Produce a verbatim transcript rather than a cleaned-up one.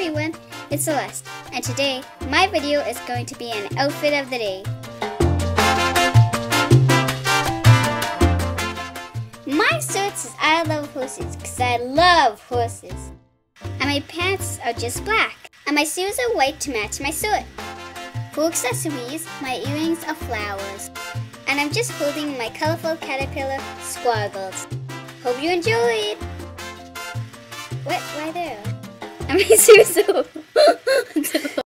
everyone, it's Celeste, and today my video is going to be an outfit of the day. My suit says I love horses because I love horses. And my pants are just black, and my shoes are white to match my suit. For accessories, my earrings are flowers, and I'm just holding my colorful caterpillar squaggles. Hope you enjoyed! What? Why there? And my shoes are